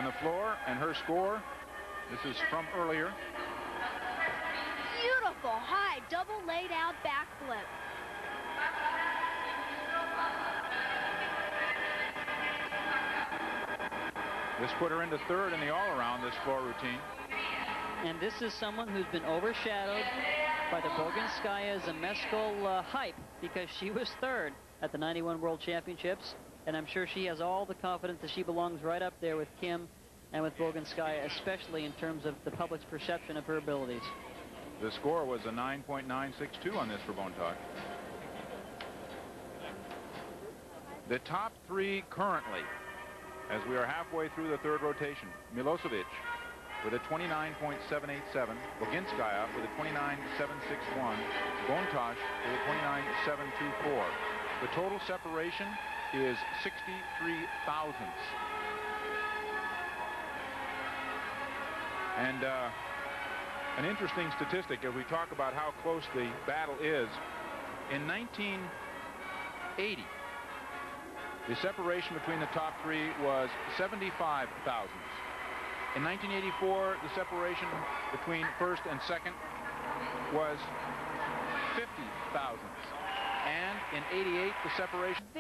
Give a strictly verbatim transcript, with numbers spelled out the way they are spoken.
on the floor, and her score, this is from earlier. Beautiful high double laid out backflip. This put her into third in the all-around, this floor routine. And this is someone who's been overshadowed by the Boginskaya Zmeskal uh, hype, because she was third at the ninety-one World Championships. And I'm sure she has all the confidence that she belongs right up there with Kim and with Boginskaya, especially in terms of the public's perception of her abilities. The score was a nine point nine six two on this for Bontoc. The top three currently, as we are halfway through the third rotation: Milosevic with a twenty-nine point seven eight seven, Boginskaya with a twenty-nine point seven six one, Bontoc with a twenty-nine point seven two four. The total separation is sixty-three thousandths. And uh, an interesting statistic as we talk about how close the battle is. In nineteen eighty, the separation between the top three was seventy-five thousandths. In nineteen eighty-four, the separation between first and second was fifty thousandths. And in eighty-eight, the separation